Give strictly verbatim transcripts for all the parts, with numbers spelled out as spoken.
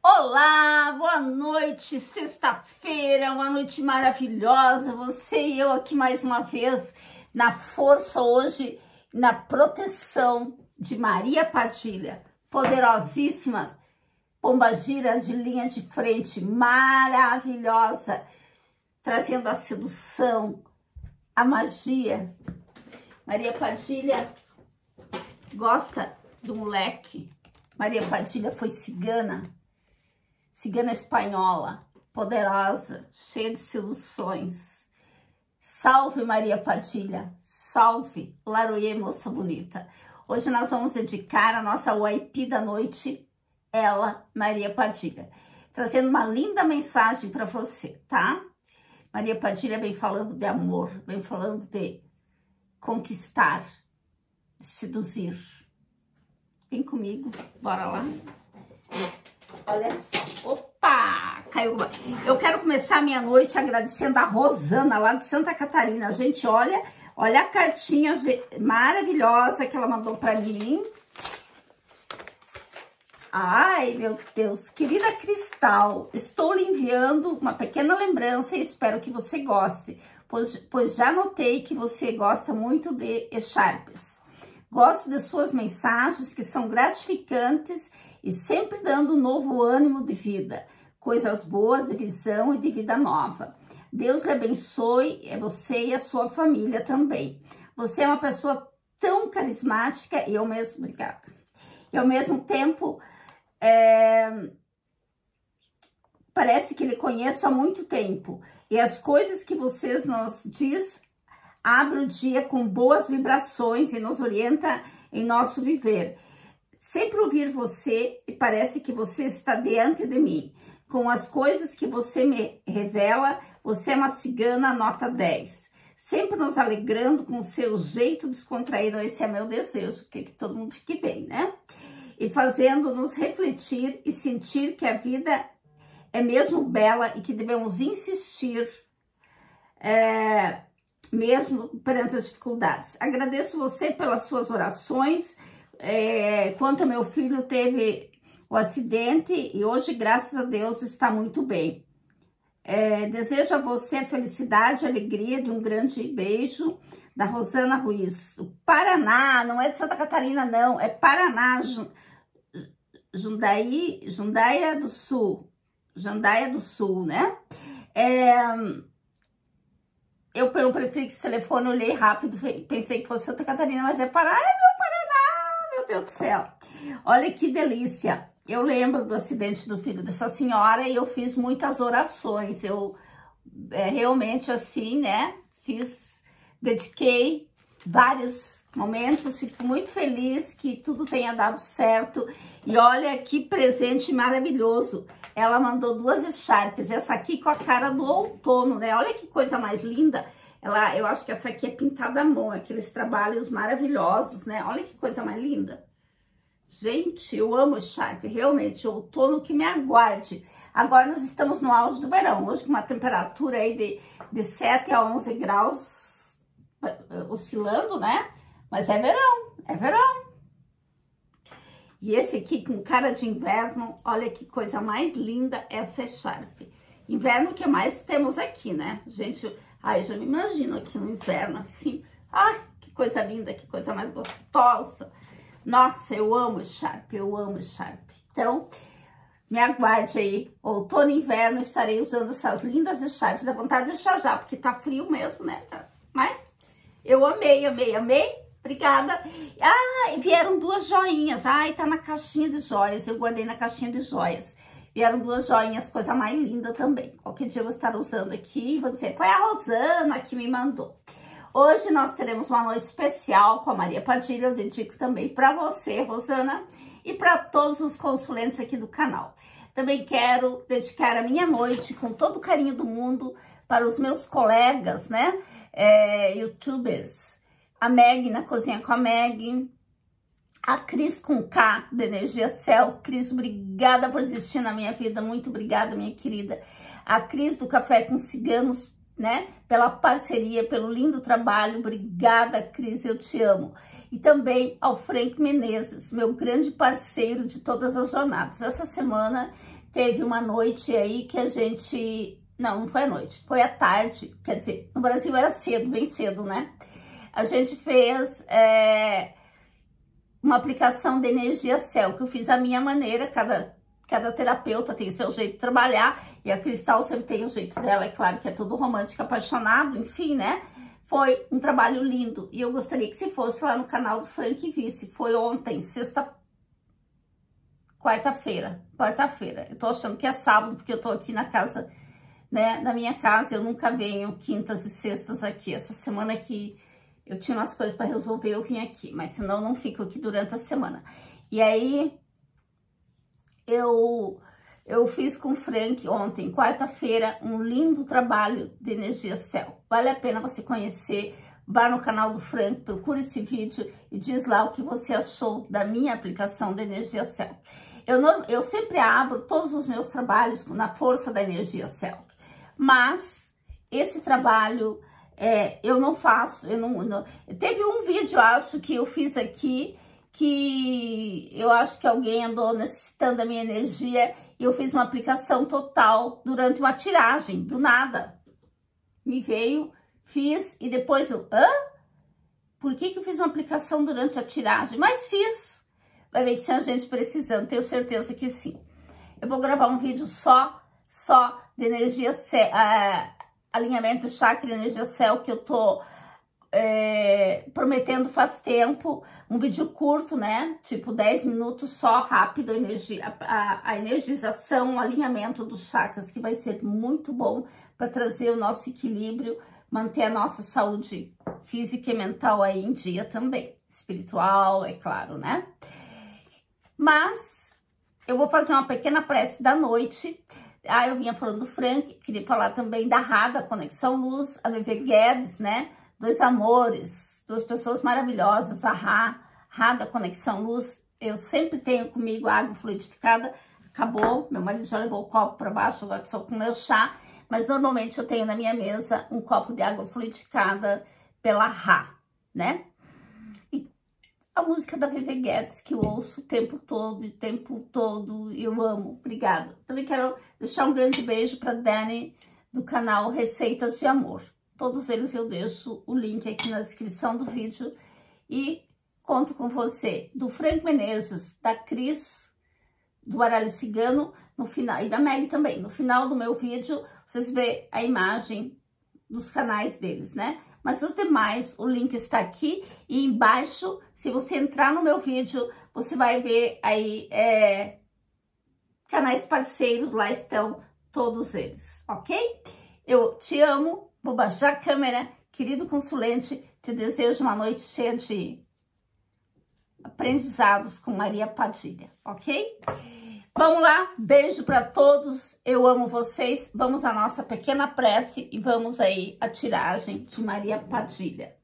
Olá, boa noite, sexta-feira, uma noite maravilhosa, você e eu aqui mais uma vez na força hoje, na proteção de Maria Padilha, poderosíssima, pombagira de linha de frente, maravilhosa, trazendo a sedução, a magia. Maria Padilha gosta do moleque, Maria Padilha foi cigana, cigana espanhola, poderosa, cheia de seduções. Salve Maria Padilha, salve Laroie, moça bonita. Hoje nós vamos dedicar a nossa U I P da noite, ela, Maria Padilha, trazendo uma linda mensagem para você, tá? Maria Padilha vem falando de amor, vem falando de conquistar, de seduzir. Vem comigo, bora lá. Olha só, opa, caiu. Eu quero começar a minha noite agradecendo a Rosana, lá de Santa Catarina. Gente, olha, olha a cartinha maravilhosa que ela mandou para mim. Ai, meu Deus, querida Cristal, estou lhe enviando uma pequena lembrança e espero que você goste, pois, pois já notei que você gosta muito de echarpes. Gosto de suas mensagens que são gratificantes e sempre dando um novo ânimo de vida, coisas boas de visão e de vida nova. Deus lhe abençoe, é você e a sua família também. Você é uma pessoa tão carismática e ao mesmo, obrigada, e ao mesmo tempo, é, parece que lhe conheço há muito tempo. E as coisas que vocês nos diz abre o dia com boas vibrações e nos orienta em nosso viver. Sempre ouvir você e parece que você está diante de mim. Com as coisas que você me revela, você é uma cigana nota dez. Sempre nos alegrando com o seu jeito descontraído. Esse é meu desejo, que, que todo mundo fique bem, né? E fazendo-nos refletir e sentir que a vida é mesmo bela e que devemos insistir é, mesmo perante as dificuldades. Agradeço você pelas suas orações. É, quanto ao meu filho teve o acidente e hoje, graças a Deus, está muito bem. É, desejo a você a felicidade e a alegria de um grande beijo da Rosana Ruiz. O Paraná, não é de Santa Catarina, não, é Paraná, Jundaí, Jundaia do Sul, Jandaia do Sul, né? É, eu, pelo prefixo telefone, olhei rápido, pensei que fosse Santa Catarina, mas é Paraná. Ai, meu Paraná, meu Deus do céu. Olha que delícia. Eu lembro do acidente do filho dessa senhora e eu fiz muitas orações. Eu é, realmente, assim, né, fiz, dediquei vários momentos, fico muito feliz que tudo tenha dado certo. E olha que presente maravilhoso. Ela mandou duas echarpes, essa aqui com a cara do outono, né? Olha que coisa mais linda. Ela, eu acho que essa aqui é pintada à mão, aqueles trabalhos maravilhosos, né? Olha que coisa mais linda. Gente, eu amo echarpe, realmente, outono que me aguarde. Agora nós estamos no auge do verão, hoje com uma temperatura aí de, de sete a onze graus, oscilando, né? Mas é verão, é verão. E esse aqui com cara de inverno, olha que coisa mais linda essa echarpe. Inverno que mais temos aqui, né? Gente, ai, eu já me imagino aqui no inverno, assim. Ai, que coisa linda, que coisa mais gostosa. Nossa, eu amo echarpe, eu amo echarpe. Então, me aguarde aí. Outono e inverno estarei usando essas lindas echarpes. Dá vontade de deixar já, porque tá frio mesmo, né? Mas eu amei, amei, amei. Obrigada. Ah, e vieram duas joinhas. Ai, tá na caixinha de joias. Eu guardei na caixinha de joias. Vieram duas joinhas, coisa mais linda também. Qualquer dia eu vou estar usando aqui e vou dizer, foi a Rosana que me mandou. Hoje nós teremos uma noite especial com a Maria Padilha. Eu dedico também para você, Rosana, e para todos os consulentes aqui do canal. Também quero dedicar a minha noite com todo o carinho do mundo para os meus colegas, né, é, youtubers. A Meg, na Cozinha com a Meg, a Cris com K, da Energia Céu. Cris, obrigada por existir na minha vida, muito obrigada, minha querida. A Cris do Café com Ciganos, né? Pela parceria, pelo lindo trabalho. Obrigada, Cris, eu te amo. E também ao Frank Menezes, meu grande parceiro de todas as jornadas. Essa semana teve uma noite aí que a gente... Não, não foi à noite, foi à tarde. Quer dizer, no Brasil era cedo, bem cedo, né? A gente fez é, uma aplicação de energia céu, que eu fiz à minha maneira. Cada, cada terapeuta tem seu jeito de trabalhar. E a Cristal sempre tem o jeito dela. É claro que é tudo romântico, apaixonado, enfim, né? Foi um trabalho lindo. E eu gostaria que se fosse lá no canal do Frank Vice. Foi ontem, sexta... Quarta-feira. Quarta-feira. Eu tô achando que é sábado, porque eu tô aqui na casa... Né, na minha casa. Eu nunca venho quintas e sextas aqui. Essa semana aqui eu tinha umas coisas para resolver, eu vim aqui, mas senão eu não fico aqui durante a semana. E aí eu eu fiz com o Frank ontem, quarta-feira, um lindo trabalho de energia céu. Vale a pena você conhecer. Vá no canal do Frank, procure esse vídeo e diz lá o que você achou da minha aplicação de energia céu. Eu, não, eu sempre abro todos os meus trabalhos na força da energia céu. Mas esse trabalho é, eu não faço, eu não, não... Teve um vídeo, acho, que eu fiz aqui, que eu acho que alguém andou necessitando da minha energia e eu fiz uma aplicação total durante uma tiragem, do nada. Me veio, fiz e depois eu... Hã? Por que que eu fiz uma aplicação durante a tiragem? Mas fiz. Vai ver que tinha gente precisando, tenho certeza que sim. Eu vou gravar um vídeo só, só de energia, uh, alinhamento de chakra e energia céu, que eu tô é, prometendo faz tempo. Um vídeo curto, né? Tipo dez minutos só, rápido, a, energia, a, a energização, o alinhamento dos chakras, que vai ser muito bom para trazer o nosso equilíbrio, manter a nossa saúde física e mental aí em dia também. Espiritual, é claro, né? Mas eu vou fazer uma pequena prece da noite. Ah, eu vinha falando do Frank, queria falar também da Rada, Conexão Luz, a Vivi Guedes, né? Dois amores, duas pessoas maravilhosas, a Rá, Rada, Conexão Luz. Eu sempre tenho comigo água fluidificada, acabou, meu marido já levou o copo para baixo, agora estou com o meu chá, mas normalmente eu tenho na minha mesa um copo de água fluidificada pela Rá, né? E a música da Vivi Guedes, que eu ouço o tempo todo, o tempo todo, eu amo. Obrigada. Também quero deixar um grande beijo para Dani, do canal Receitas de Amor. Todos eles eu deixo o link aqui na descrição do vídeo. E conto com você, do Frank Menezes, da Cris, do Baralho Cigano, no final, e da Meg também. No final do meu vídeo, vocês vê a imagem dos canais deles, né? Mas os demais, o link está aqui e embaixo, se você entrar no meu vídeo, você vai ver aí é, canais parceiros, lá estão todos eles, ok? Eu te amo, vou baixar a câmera, querido consulente, te desejo uma noite cheia de aprendizados com Maria Padilha, ok? Vamos lá, beijo para todos, eu amo vocês. Vamos à nossa pequena prece e vamos aí à tiragem de Maria Padilha.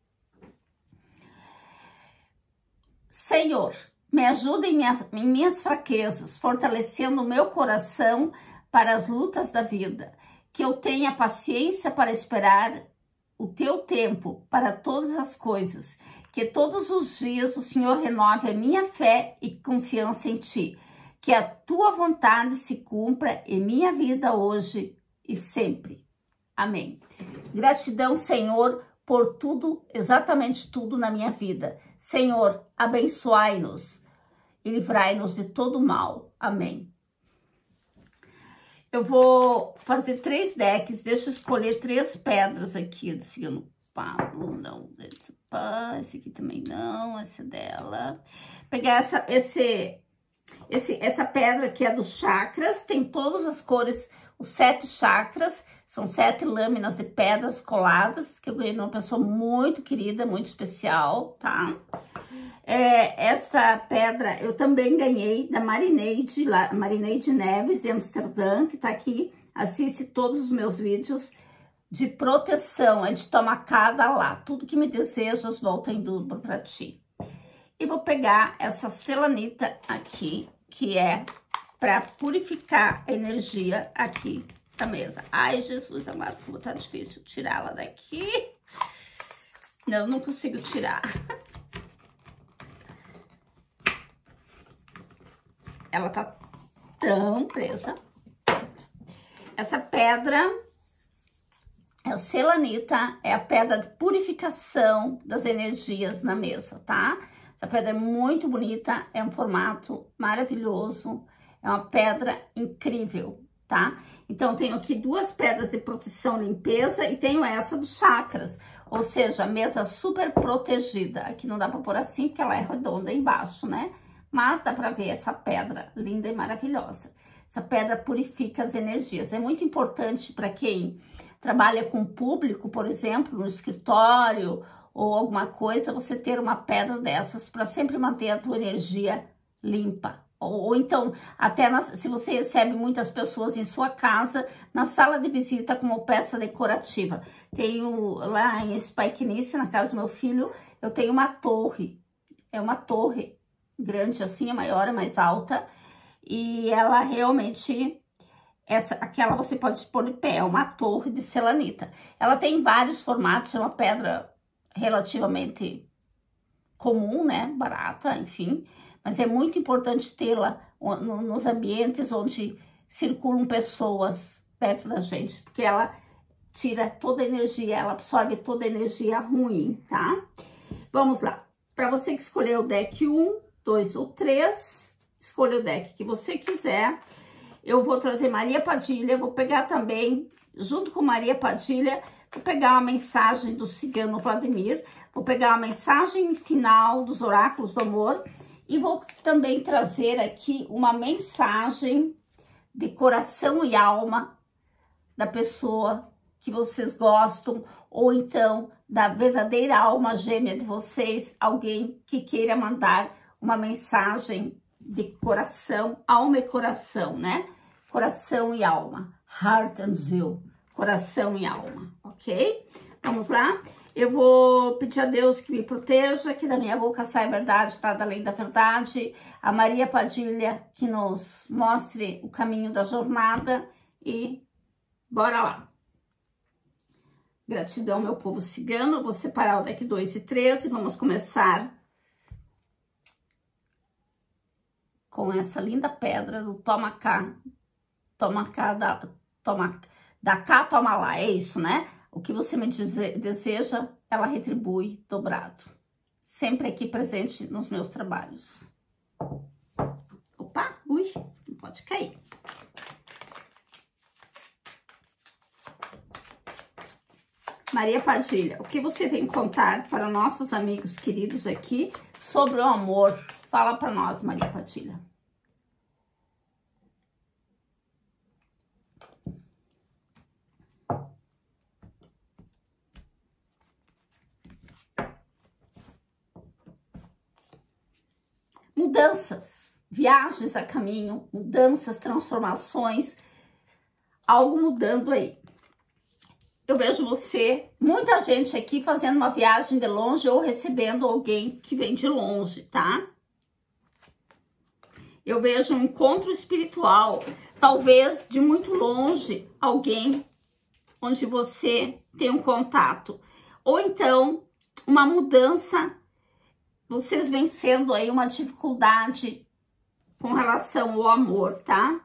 Senhor, me ajuda em, minha, em minhas fraquezas, fortalecendo o meu coração para as lutas da vida. Que eu tenha paciência para esperar o teu tempo para todas as coisas. Que todos os dias o Senhor renove a minha fé e confiança em ti. Que a tua vontade se cumpra em minha vida hoje e sempre. Amém. Gratidão, Senhor, por tudo, exatamente tudo na minha vida. Senhor, abençoai-nos e livrai-nos de todo mal. Amém. Eu vou fazer três decks. Deixa eu escolher três pedras aqui do signo Pablo. Não, esse aqui também não, esse dela. Pegar essa, esse... Esse, essa pedra que é dos chakras, tem todas as cores, os sete chakras, são sete lâminas de pedras coladas, que eu ganhei de uma pessoa muito querida, muito especial, tá? É, essa pedra eu também ganhei da Marineide, lá, Marineide Neves, em Amsterdã, que tá aqui, assiste todos os meus vídeos de proteção, é de tomar cada lá, tudo que me desejas volta em dobro pra ti. E vou pegar essa selenita aqui, que é para purificar a energia aqui da mesa. Ai, Jesus amado, como tá difícil tirá-la daqui. Não, não consigo tirar. Ela tá tão presa. Essa pedra, a selenita, é a pedra de purificação das energias na mesa, tá? Essa pedra é muito bonita, é um formato maravilhoso, é uma pedra incrível, tá? Então, tenho aqui duas pedras de proteção e limpeza e tenho essa dos chakras, ou seja, a mesa super protegida. Aqui não dá pra pôr assim, porque ela é redonda embaixo, né? Mas dá pra ver essa pedra linda e maravilhosa. Essa pedra purifica as energias. É muito importante para quem trabalha com público, por exemplo, no escritório ou alguma coisa, você ter uma pedra dessas para sempre manter a tua energia limpa. Ou, ou então, até na, se você recebe muitas pessoas em sua casa, na sala de visita como peça decorativa. Tenho lá em Spikenice, na casa do meu filho, eu tenho uma torre. É uma torre grande assim, é maior, é mais alta. E ela realmente, essa, aquela você pode pôr de pé, é uma torre de selenita. Ela tem vários formatos, é uma pedra relativamente comum, né, barata, enfim. Mas é muito importante tê-la nos ambientes onde circulam pessoas perto da gente, porque ela tira toda a energia, ela absorve toda a energia ruim, tá? Vamos lá. Para você que escolheu o deck um, dois ou três, escolha o deck que você quiser. Eu vou trazer Maria Padilha, vou pegar também, junto com Maria Padilha, vou pegar uma mensagem do cigano Vladimir, vou pegar uma mensagem final dos oráculos do amor e vou também trazer aqui uma mensagem de coração e alma da pessoa que vocês gostam, ou então da verdadeira alma gêmea de vocês, alguém que queira mandar uma mensagem de coração, alma e coração, né? Coração e alma, heart and soul, coração e alma, ok? Vamos lá? Eu vou pedir a Deus que me proteja, que da minha boca saia a verdade, nada além da verdade. A Maria Padilha que nos mostre o caminho da jornada e bora lá. Gratidão, meu povo cigano. Vou separar o deck dois e três e vamos começar com essa linda pedra do toma cá, toma cá, da, toma, da cá, toma lá, é isso, né? O que você me dizer, deseja, ela retribui dobrado. Sempre aqui presente nos meus trabalhos. Opa, ui, não pode cair. Maria Padilha, o que você tem que contar para nossos amigos queridos aqui sobre o amor? Fala para nós, Maria Padilha. Mudanças, viagens a caminho, mudanças, transformações, algo mudando aí. Eu vejo você, muita gente aqui fazendo uma viagem de longe ou recebendo alguém que vem de longe, tá? Eu vejo um encontro espiritual, talvez de muito longe, alguém onde você tem um contato. Ou então, uma mudança, vocês vencendo aí uma dificuldade com relação ao amor, tá?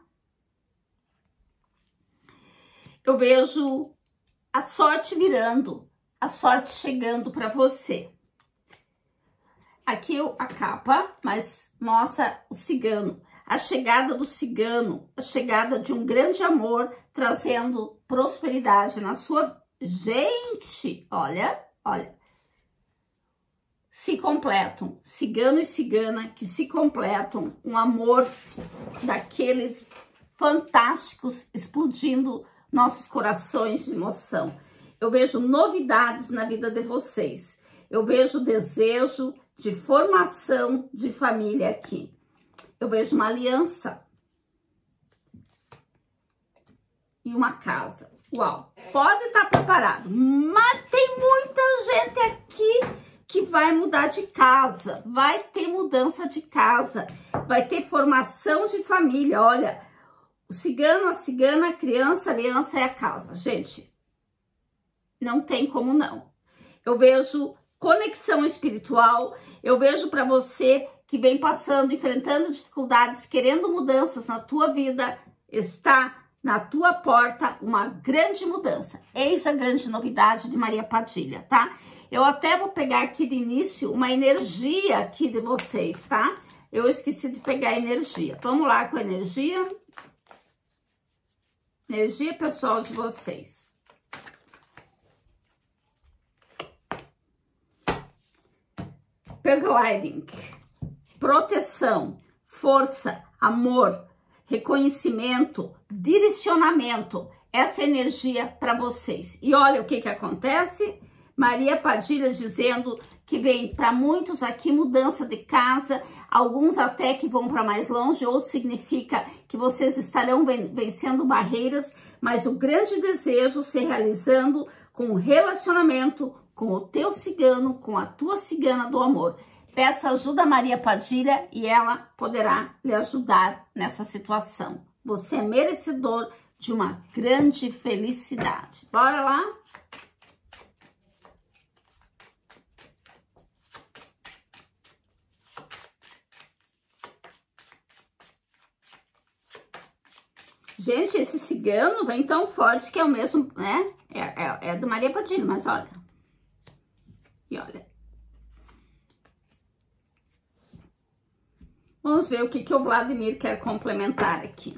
Eu vejo a sorte virando, a sorte chegando para você. Aqui a capa, mas mostra o cigano. A chegada do cigano, a chegada de um grande amor, trazendo prosperidade na sua... Gente, olha, olha. Se completam, cigano e cigana que se completam, um amor daqueles fantásticos, explodindo nossos corações de emoção. Eu vejo novidades na vida de vocês. Eu vejo desejo de formação de família aqui. Eu vejo uma aliança e uma casa. Uau! Pode estar preparado, mas tem muita gente aqui que vai mudar de casa, vai ter mudança de casa, vai ter formação de família. Olha, O cigano, a cigana, a criança, a aliança é a casa. Gente, não tem como não. Eu vejo conexão espiritual, eu vejo para você que vem passando, enfrentando dificuldades, querendo mudanças na tua vida, está na tua porta uma grande mudança. Eis a grande novidade de Maria Padilha, tá? Eu até vou pegar aqui de início uma energia aqui de vocês, tá? Eu esqueci de pegar a energia. Vamos lá com a energia. Energia pessoal de vocês. Paragliding. Proteção, força, amor, reconhecimento, direcionamento. Essa energia para vocês. E olha o que que acontece. Maria Padilha dizendo que vem para muitos aqui mudança de casa, alguns até que vão para mais longe, outros significa que vocês estarão vencendo barreiras, mas o grande desejo se realizando com o relacionamento com o teu cigano, com a tua cigana do amor. Peça ajuda a Maria Padilha e ela poderá lhe ajudar nessa situação. Você é merecedor de uma grande felicidade. Bora lá? Gente, esse cigano vem tão forte que é o mesmo, né? É, é, é do Maria Padilha, mas olha. E olha. Vamos ver o que, que o Vladimir quer complementar aqui.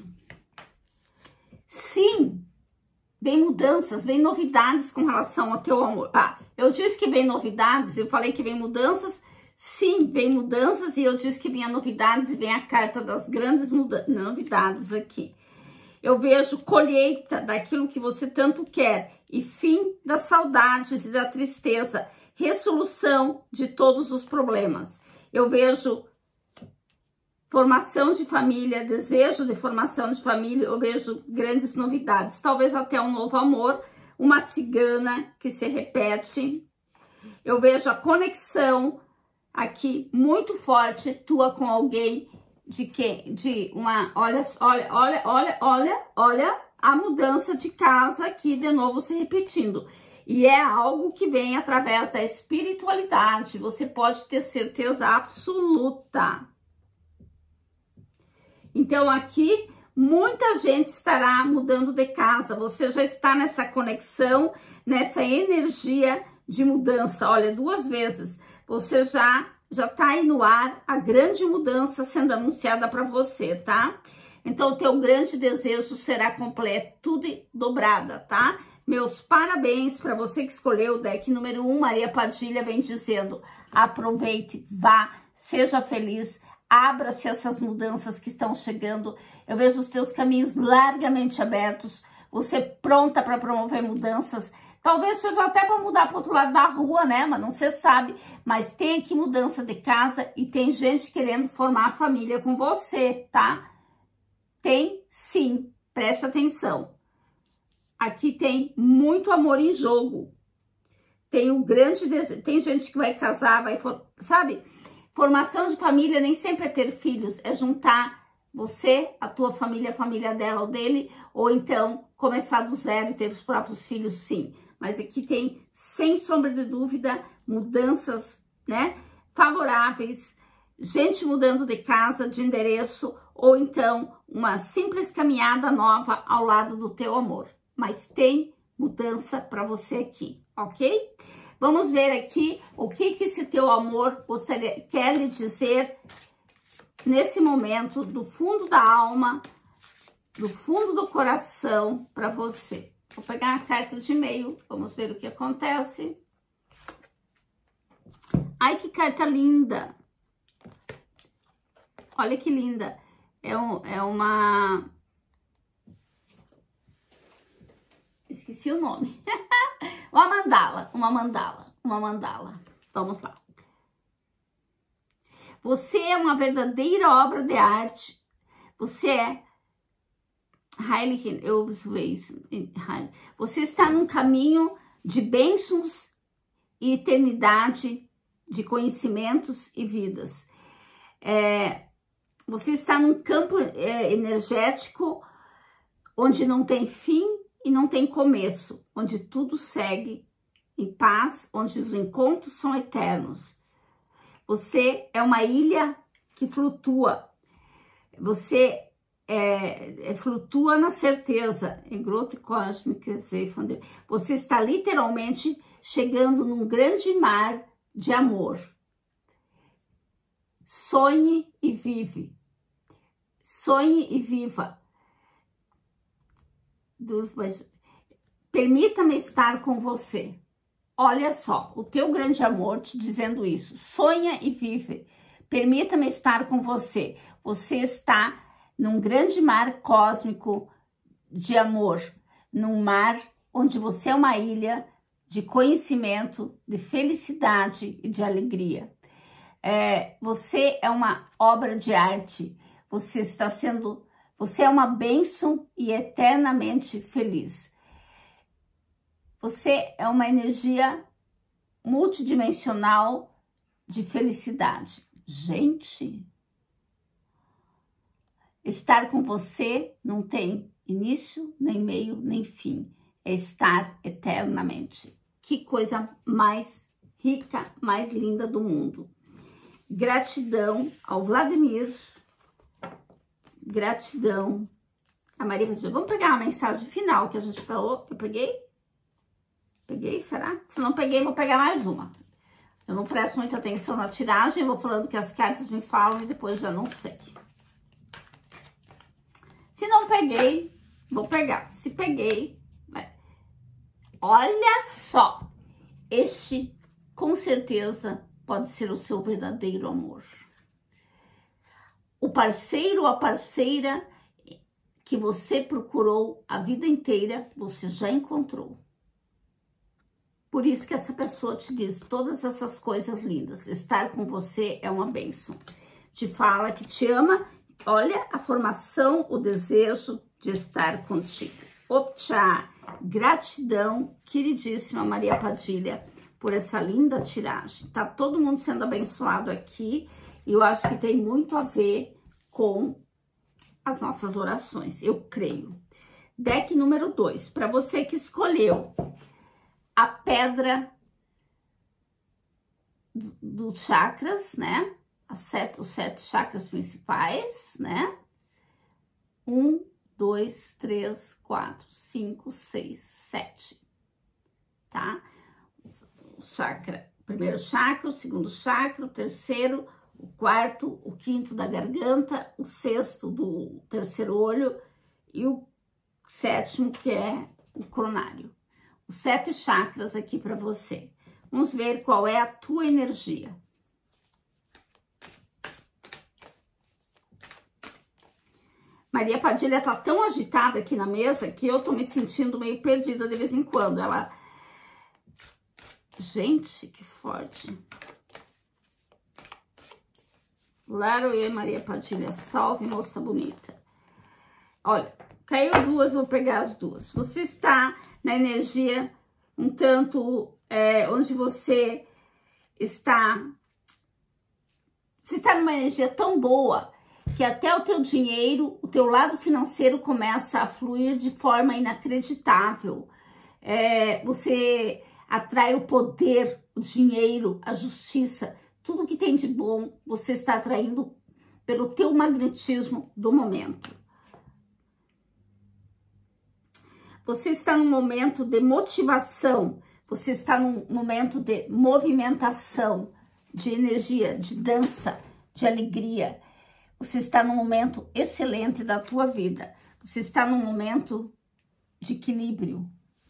Sim, vem mudanças, vem novidades com relação ao teu amor. Ah, eu disse que vem novidades, eu falei que vem mudanças. Sim, vem mudanças e eu disse que vinha novidades e vem a carta das grandes novidades aqui. Eu vejo colheita daquilo que você tanto quer e fim das saudades e da tristeza, resolução de todos os problemas. Eu vejo formação de família, desejo de formação de família, eu vejo grandes novidades, talvez até um novo amor, uma cigana que se repete. Eu vejo a conexão aqui muito forte tua com alguém. De que? De uma, olha, olha, olha, olha, olha, olha a mudança de casa aqui de novo se repetindo. E é algo que vem através da espiritualidade, você pode ter certeza absoluta. Então aqui, muita gente estará mudando de casa, você já está nessa conexão, nessa energia de mudança. Olha, duas vezes, você já... já tá aí no ar a grande mudança sendo anunciada para você, tá? Então, o teu grande desejo será completo, tudo dobrada, tá? Meus parabéns para você que escolheu o deck número um. Maria Padilha vem dizendo, aproveite, vá, seja feliz, abra-se essas mudanças que estão chegando. Eu vejo os teus caminhos largamente abertos, você pronta para promover mudanças. Talvez seja até para mudar para outro lado da rua, né? Mas não se sabe. Mas tem aqui mudança de casa e tem gente querendo formar a família com você, tá? Tem sim, preste atenção. Aqui tem muito amor em jogo. Tem um grande desejo. Tem gente que vai casar, vai... Sabe? Formação de família nem sempre é ter filhos, é juntar você, a tua família, a família dela ou dele, ou então começar do zero e ter os próprios filhos, sim. Mas aqui tem, sem sombra de dúvida, mudanças, né, favoráveis, gente mudando de casa, de endereço, ou então uma simples caminhada nova ao lado do teu amor. Mas tem mudança para você aqui, ok? Vamos ver aqui o que que esse teu amor gostaria, quer lhe dizer nesse momento, do fundo da alma, do fundo do coração para você. Vou pegar a carta de e-mail, vamos ver o que acontece. Ai, que carta linda! Olha que linda! É, um, é uma... Esqueci o nome. Uma mandala, uma mandala, uma mandala. Vamos lá. Você é uma verdadeira obra de arte. Você é Heiligen, eu vejo. Você está num caminho de bênçãos e eternidade, de conhecimentos e vidas. É, você está num campo é, energético onde não tem fim e não tem começo, onde tudo segue em paz, onde os encontros são eternos. Você é uma ilha que flutua, você é, é, flutua na certeza, em growth cósmica, você está literalmente chegando num grande mar de amor. Sonhe e vive, sonhe e viva. Permita-me estar com você. Olha só, o teu grande amor te dizendo isso. Sonha e vive. Permita-me estar com você. Você está num grande mar cósmico de amor. Num mar onde você é uma ilha de conhecimento, de felicidade e de alegria. É, você é uma obra de arte. Você está sendo... Você é uma bênção e eternamente feliz. Você é uma energia multidimensional de felicidade. Gente, estar com você não tem início, nem meio, nem fim. É estar eternamente. Que coisa mais rica, mais linda do mundo. Gratidão ao Vladimir. Gratidão a Maria Padilha. Vamos pegar a mensagem final que a gente falou. Eu peguei? Peguei, será? Se não peguei, vou pegar mais uma. Eu não presto muita atenção na tiragem, eu vou falando que as cartas me falam e depois já não sei. Se não peguei, vou pegar. Se peguei, vai. Olha só. Este, com certeza, pode ser o seu verdadeiro amor. O parceiro ou a parceira que você procurou a vida inteira, você já encontrou. Por isso que essa pessoa te diz todas essas coisas lindas. Estar com você é uma bênção. Te fala que te ama. Olha a formação, o desejo de estar contigo. Optcha! Gratidão, queridíssima Maria Padilha, por essa linda tiragem. Tá todo mundo sendo abençoado aqui. E eu acho que tem muito a ver com as nossas orações. Eu creio. Deck número dois. Para você que escolheu a pedra dos chakras, né? As sete, os sete chakras principais, né? Um, dois, três, quatro, cinco, seis, sete. Tá? O chakra, o primeiro chakra, o segundo chakra, o terceiro, o quarto, o quinto da garganta, o sexto do terceiro olho e o sétimo, que é o coronário. Os sete chakras aqui para você. Vamos ver qual é a tua energia. Maria Padilha tá tão agitada aqui na mesa que eu tô me sentindo meio perdida de vez em quando. Ela... Gente, que forte. Laroê Maria Padilha, salve, moça bonita. Olha, caiu duas, vou pegar as duas. Você está na energia um tanto é, onde você está... Você está numa energia tão boa que até o teu dinheiro, o teu lado financeiro começa a fluir de forma inacreditável. É, você atrai o poder, o dinheiro, a justiça, tudo que tem de bom, você está atraindo pelo teu magnetismo do momento. Você está num momento de motivação, você está num momento de movimentação, de energia, de dança, de alegria. Você está num momento excelente da tua vida. Você está num momento de equilíbrio.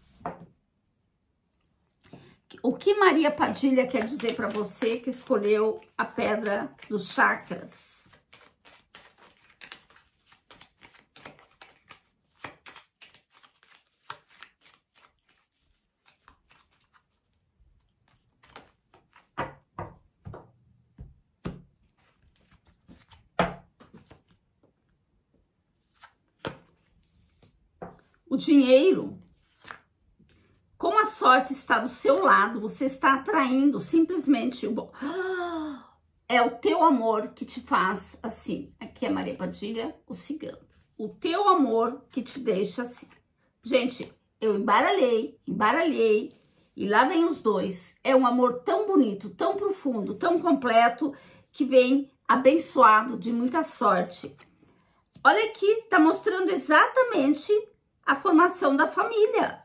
O que Maria Padilha quer dizer para você que escolheu a pedra dos chakras? O dinheiro, como a sorte está do seu lado, você está atraindo simplesmente o bom. É o teu amor que te faz assim. Aqui é Maria Padilha, o cigano. o teu amor que te deixa assim. Gente, eu embaralhei, embaralhei, e lá vem os dois. É um amor tão bonito, tão profundo, tão completo, que vem abençoado de muita sorte. Olha aqui, tá mostrando exatamente a formação da família.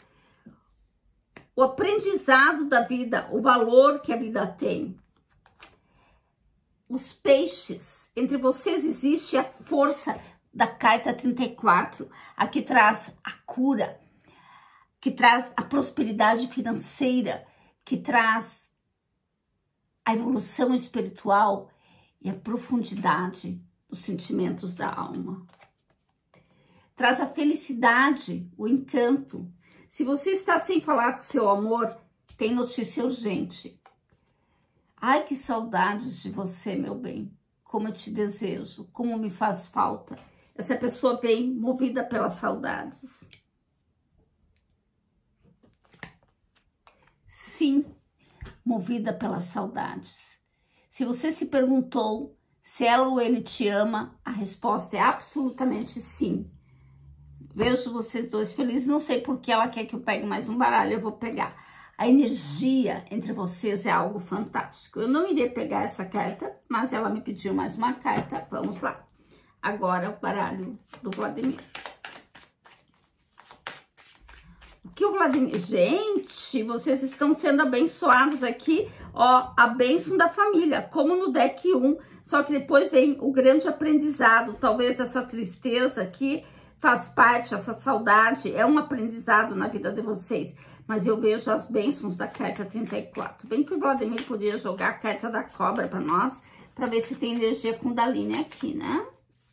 O aprendizado da vida, o valor que a vida tem. Os peixes, entre vocês existe a força da carta trinta e quatro, a que traz a cura, que traz a prosperidade financeira, que traz a evolução espiritual e a profundidade dos sentimentos da alma. Traz a felicidade, o encanto. Se você está sem falar do seu amor, tem notícia urgente. Ai, que saudades de você, meu bem. Como eu te desejo, como me faz falta. Essa pessoa vem movida pelas saudades. Sim, movida pelas saudades. Se você se perguntou se ela ou ele te ama, a resposta é absolutamente sim. Vejo vocês dois felizes, não sei por que ela quer que eu pegue mais um baralho, eu vou pegar. A energia entre vocês é algo fantástico. Eu não iria pegar essa carta, mas ela me pediu mais uma carta. Vamos lá. Agora o baralho do Vladimir. O que o Vladimir... Gente, vocês estão sendo abençoados aqui. Ó, a bênção da família, como no deck um. Só que depois vem o grande aprendizado. Talvez essa tristeza aqui faz parte, essa saudade é um aprendizado na vida de vocês. Mas eu vejo as bênçãos da carta trinta e quatro. Bem que o Vladimir podia jogar a carta da cobra para nós, para ver se tem energia Kundalini aqui, né?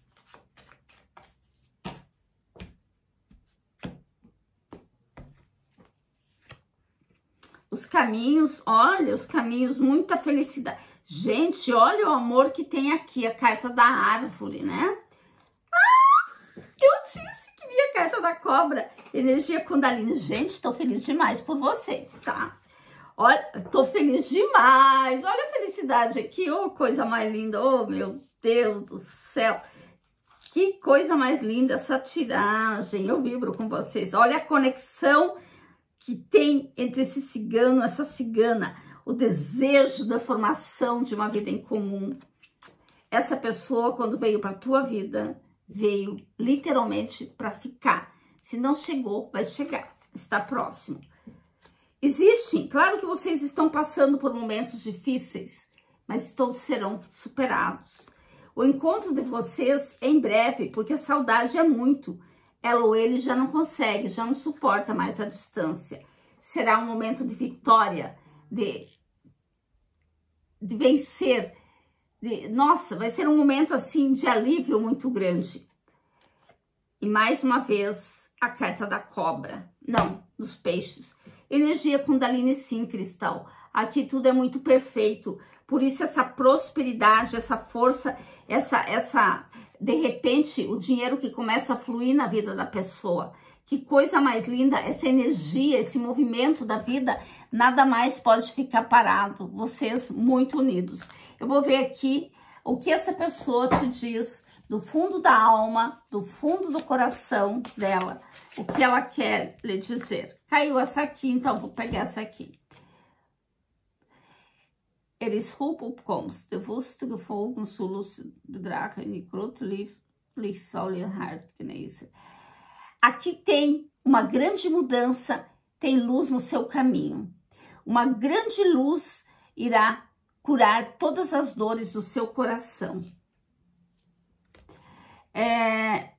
Os caminhos, olha, os caminhos, muita felicidade. Gente, olha o amor que tem aqui, a carta da árvore, né? Ah, eu disse que vinha a carta da cobra, energia Kundalini. Gente, tô feliz demais por vocês, tá? Olha, tô feliz demais. Olha a felicidade aqui, oh, coisa mais linda. Oh, meu Deus do céu. Que coisa mais linda essa tiragem. Eu vibro com vocês. Olha a conexão que tem entre esse cigano, essa cigana, o desejo da formação de uma vida em comum. Essa pessoa, quando veio para a tua vida, veio literalmente para ficar. Se não chegou, vai chegar, está próximo. Existem, claro que vocês estão passando por momentos difíceis, mas todos serão superados. O encontro de vocês é em breve, porque a saudade é muito. Ela ou ele já não consegue, já não suporta mais a distância. Será um momento de vitória, de, de vencer. De, nossa, vai ser um momento assim de alívio muito grande. E mais uma vez, a carta da cobra. Não, dos peixes. Energia Kundalini sim, cristal. Aqui tudo é muito perfeito. Por isso essa prosperidade, essa força, essa... essa de repente, o dinheiro que começa a fluir na vida da pessoa. Que coisa mais linda, essa energia, esse movimento da vida, nada mais pode ficar parado. Vocês muito unidos. Eu vou ver aqui o que essa pessoa te diz do fundo da alma, do fundo do coração dela. O que ela quer lhe dizer. Caiu essa aqui, então vou pegar essa aqui. Er is hoop opkomst, de woeste gevolgen zullen bedragen en die grote licht zal je hart genezen. Aqui tem uma grande mudança, tem luz no seu caminho. Uma grande luz irá curar todas as dores do seu coração. É...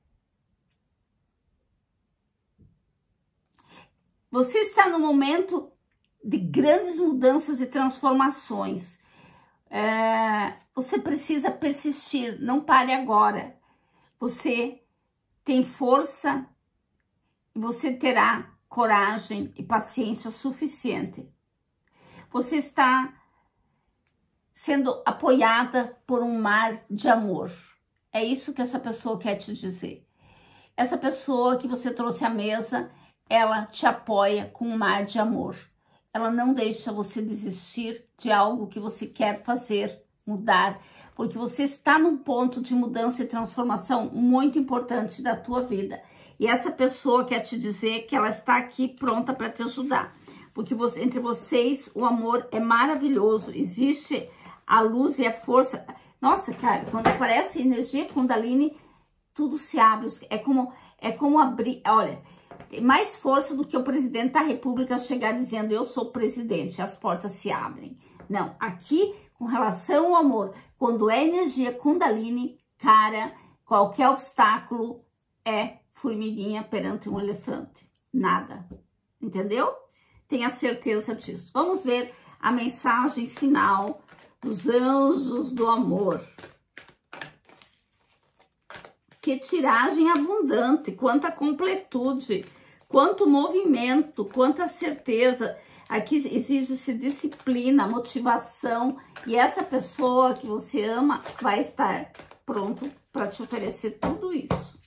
Você está no momento de grandes mudanças e transformações. É, você precisa persistir, não pare agora. Você tem força e você terá coragem e paciência suficiente. Você está sendo apoiada por um mar de amor. É isso que essa pessoa quer te dizer. Essa pessoa que você trouxe à mesa, ela te apoia com um mar de amor. Ela não deixa você desistir de algo que você quer fazer mudar, porque você está num ponto de mudança e transformação muito importante da tua vida. E essa pessoa quer te dizer que ela está aqui pronta para te ajudar. Porque você, entre vocês, o amor é maravilhoso. Existe a luz e a força. Nossa, cara, quando aparece energia Kundalini, tudo se abre. É como, é como abrir... Olha, tem mais força do que o presidente da república chegar dizendo eu sou presidente, as portas se abrem. Não, aqui, com relação ao amor, quando é energia Kundalini, cara, qualquer obstáculo é formiguinha perante um elefante. Nada. Entendeu? Tenha certeza disso. Vamos ver a mensagem final dos anjos do amor. Que tiragem abundante, quanta completude, quanto movimento, quanta certeza. Aqui exige-se disciplina, motivação, e essa pessoa que você ama vai estar pronto para te oferecer tudo isso.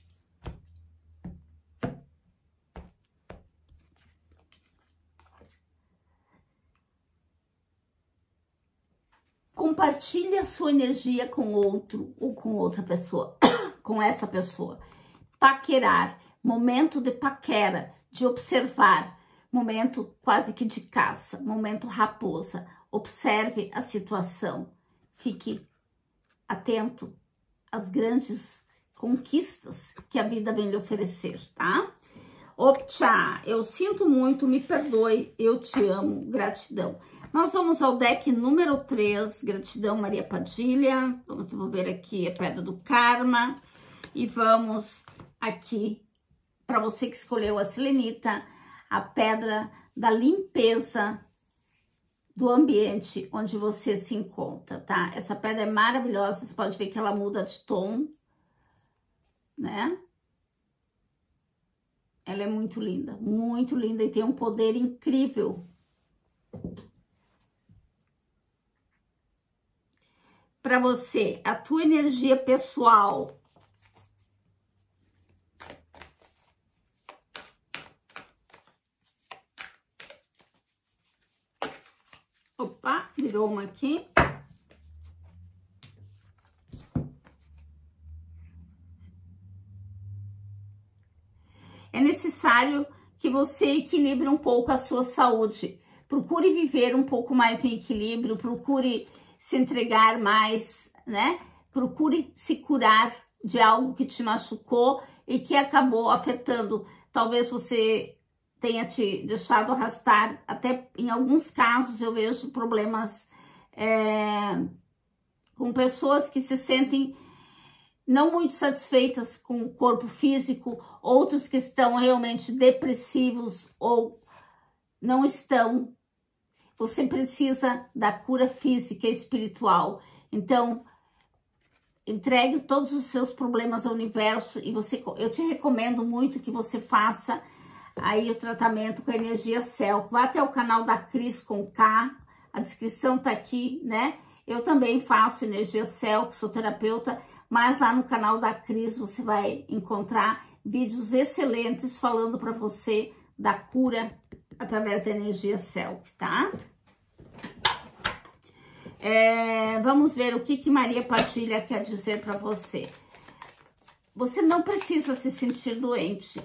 Compartilhe a sua energia com outro ou com outra pessoa, com essa pessoa. Paquerar, momento de paquera, de observar, momento quase que de caça, momento raposa. Observe a situação, fique atento às grandes conquistas que a vida vem lhe oferecer, tá? Optcha, eu sinto muito, me perdoe, eu te amo, gratidão. Nós vamos ao deck número três, gratidão Maria Padilha. Vamos desenvolver aqui a Pedra do Karma. E vamos aqui, para você que escolheu a selenita, a Pedra da Limpeza do ambiente onde você se encontra, tá? Essa pedra é maravilhosa, você pode ver que ela muda de tom, né? Ela é muito linda, muito linda e tem um poder incrível. Para você, a tua energia pessoal. Opa, virou uma aqui. É necessário que você equilibre um pouco a sua saúde. Procure viver um pouco mais em equilíbrio, procure se entregar mais, né? Procure se curar de algo que te machucou e que acabou afetando. Talvez você tenha te deixado arrastar. Até em alguns casos eu vejo problemas é, com pessoas que se sentem não muito satisfeitas com o corpo físico, outros que estão realmente depressivos ou não estão. Você precisa da cura física e espiritual. Então, entregue todos os seus problemas ao universo e você, eu te recomendo muito que você faça aí o tratamento com a energia céu. Vá até o canal da Cris com K, a descrição tá aqui, né? Eu também faço energia céu, que sou terapeuta, mas lá no canal da Cris você vai encontrar vídeos excelentes falando para você da cura através da energia céu, tá? É, vamos ver o que, que Maria Padilha quer dizer para você. Você não precisa se sentir doente.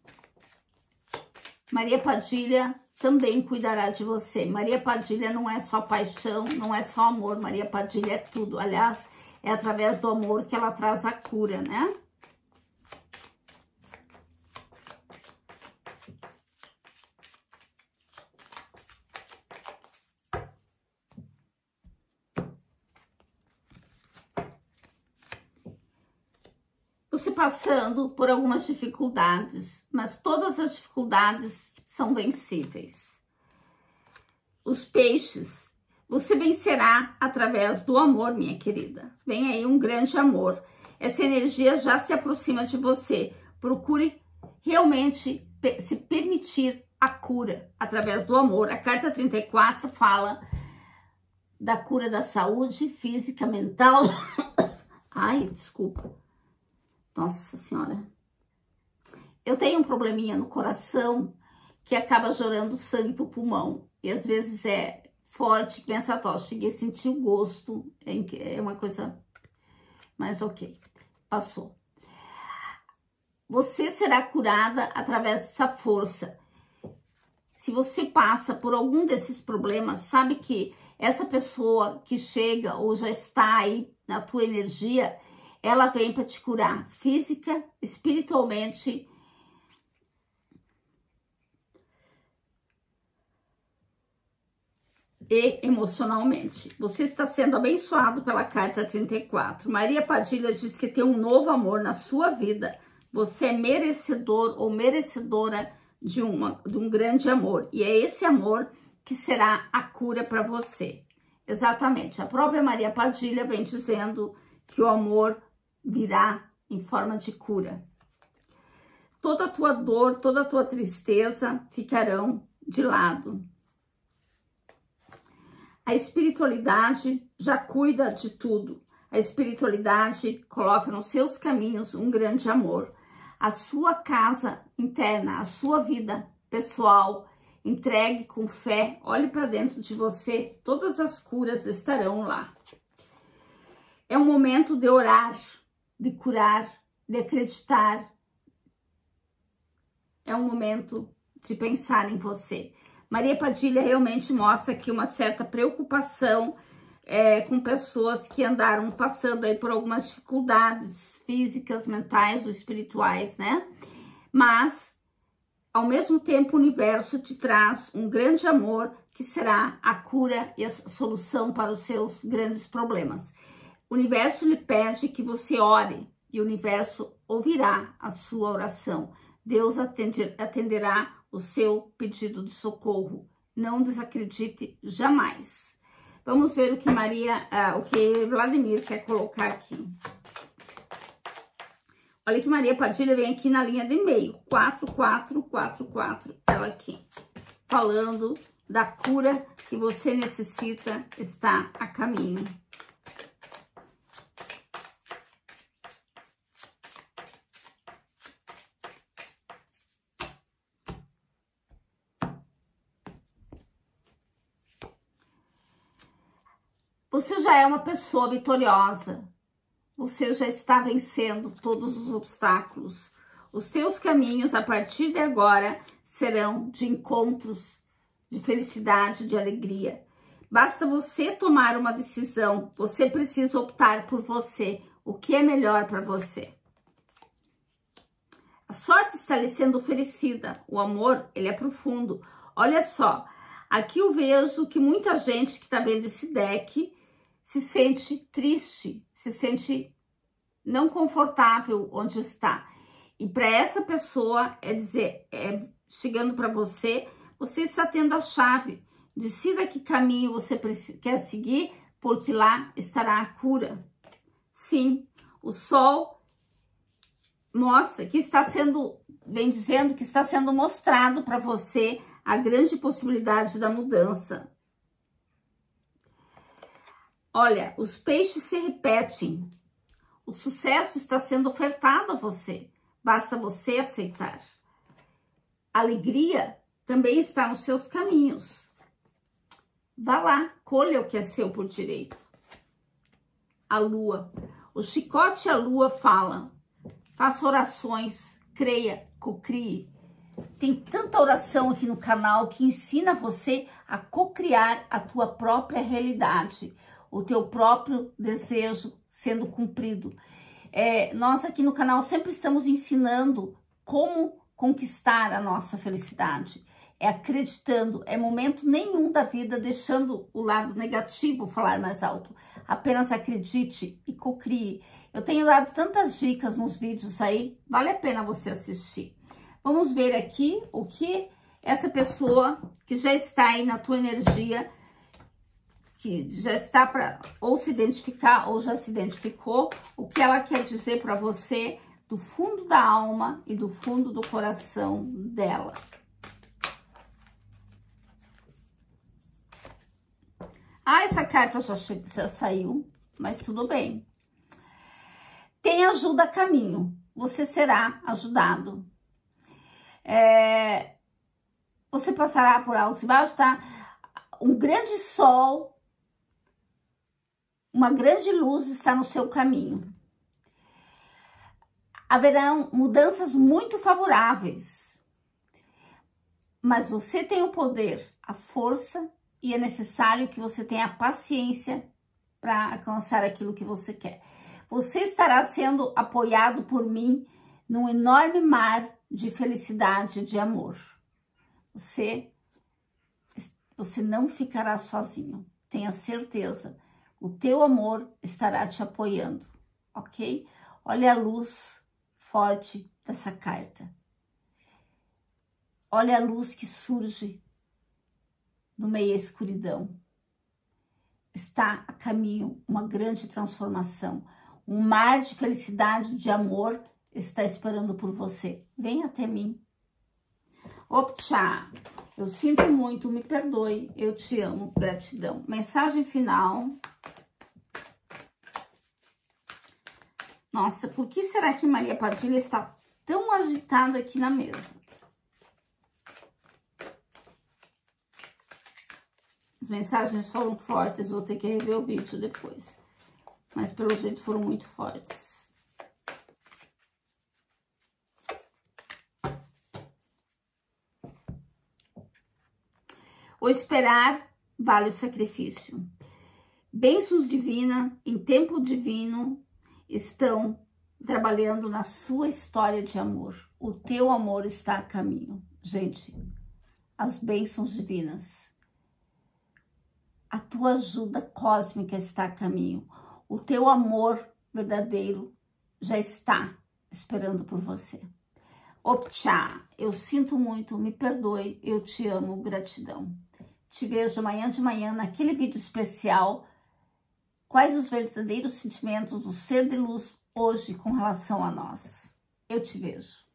Maria Padilha também cuidará de você. Maria Padilha não é só paixão, não é só amor. Maria Padilha é tudo. Aliás, é através do amor que ela traz a cura, né? Você passando por algumas dificuldades, mas todas as dificuldades são vencíveis. Os peixes, você vencerá através do amor, minha querida. Vem aí um grande amor. Essa energia já se aproxima de você. Procure realmente se permitir a cura através do amor. A carta trinta e quatro fala da cura da saúde física, mental. Ai, desculpa. Nossa Senhora. Eu tenho um probleminha no coração que acaba jorando sangue pro pulmão. E às vezes é forte que vem essa tosse. Cheguei a sentir o gosto, é uma coisa, mas ok, passou. Você será curada através dessa força. Se você passa por algum desses problemas, sabe que essa pessoa que chega ou já está aí na tua energia, ela vem para te curar física, espiritualmente e emocionalmente. Você está sendo abençoado pela carta trinta e quatro. Maria Padilha diz que tem um novo amor na sua vida. Você é merecedor ou merecedora de, uma, de um grande amor. E é esse amor que será a cura para você. Exatamente. A própria Maria Padilha vem dizendo que o amor virá em forma de cura. Toda a tua dor, toda a tua tristeza ficarão de lado. A espiritualidade já cuida de tudo. A espiritualidade coloca nos seus caminhos um grande amor. A sua casa interna, a sua vida pessoal, entregue com fé, olhe para dentro de você, todas as curas estarão lá. É um momento de orar, de curar, de acreditar. É um momento de pensar em você. Maria Padilha realmente mostra aqui uma certa preocupação é, com pessoas que andaram passando aí por algumas dificuldades físicas, mentais ou espirituais, né? Mas, ao mesmo tempo, o universo te traz um grande amor que será a cura e a solução para os seus grandes problemas. O universo lhe pede que você ore e o universo ouvirá a sua oração. Deus atender, atenderá o seu pedido de socorro. Não desacredite jamais. Vamos ver o que Maria, uh, o que Vladimir quer colocar aqui. Olha que Maria Padilha vem aqui na linha de e-mail. quatro quatro quatro quatro. Ela aqui. Falando da cura que você necessita, está a caminho. Você já é uma pessoa vitoriosa. Você já está vencendo todos os obstáculos. Os teus caminhos, a partir de agora, serão de encontros, de felicidade, de alegria. Basta você tomar uma decisão. Você precisa optar por você. O que é melhor para você? A sorte está lhe sendo oferecida. O amor, ele é profundo. Olha só, aqui eu vejo que muita gente que está vendo esse deck se sente triste, se sente não confortável onde está. E para essa pessoa, é dizer, é, chegando para você, você está tendo a chave. Decida que caminho você quer seguir, porque lá estará a cura. Sim, o sol mostra que está sendo, vem dizendo que está sendo mostrado para você a grande possibilidade da mudança. Olha, os peixes se repetem. O sucesso está sendo ofertado a você. Basta você aceitar. A alegria também está nos seus caminhos. Vá lá, colha o que é seu por direito. A lua. O chicote e a lua falam. Faça orações, creia, cocrie. Tem tanta oração aqui no canal que ensina você a cocriar a tua própria realidade. O teu próprio desejo sendo cumprido. É, nós aqui no canal sempre estamos ensinando como conquistar a nossa felicidade. É acreditando, é momento nenhum da vida deixando o lado negativo falar mais alto. Apenas acredite e cocrie. Eu tenho dado tantas dicas nos vídeos aí, vale a pena você assistir. Vamos ver aqui o que essa pessoa que já está aí na tua energia, que já está para ou se identificar ou já se identificou, o que ela quer dizer para você do fundo da alma e do fundo do coração dela. Ah, essa carta já, já saiu, mas tudo bem. Tem ajuda a caminho, você será ajudado. É, você passará por altos e baixos, tá? um grande sol, uma grande luz está no seu caminho. Haverão mudanças muito favoráveis, mas você tem o poder, a força, e é necessário que você tenha paciência para alcançar aquilo que você quer. Você estará sendo apoiado por mim num enorme mar de felicidade e de amor. Você, você não ficará sozinho, tenha certeza. O teu amor estará te apoiando, ok? Olha a luz forte dessa carta. Olha a luz que surge no meio da escuridão. Está a caminho uma grande transformação. Um mar de felicidade, de amor está esperando por você. Vem até mim. Optcha, eu sinto muito, me perdoe, eu te amo, gratidão. Mensagem final. Nossa, por que será que Maria Padilha está tão agitada aqui na mesa? As mensagens foram fortes, vou ter que rever o vídeo depois. Mas pelo jeito foram muito fortes. O esperar vale o sacrifício. Bênçãos divinas, em tempo divino, estão trabalhando na sua história de amor. O teu amor está a caminho. Gente, as bênçãos divinas. A tua ajuda cósmica está a caminho. O teu amor verdadeiro já está esperando por você. Optcha, eu sinto muito, me perdoe, eu te amo, gratidão. Te vejo amanhã de manhã naquele vídeo especial. Quais os verdadeiros sentimentos do ser de luz hoje com relação a nós? Eu te vejo.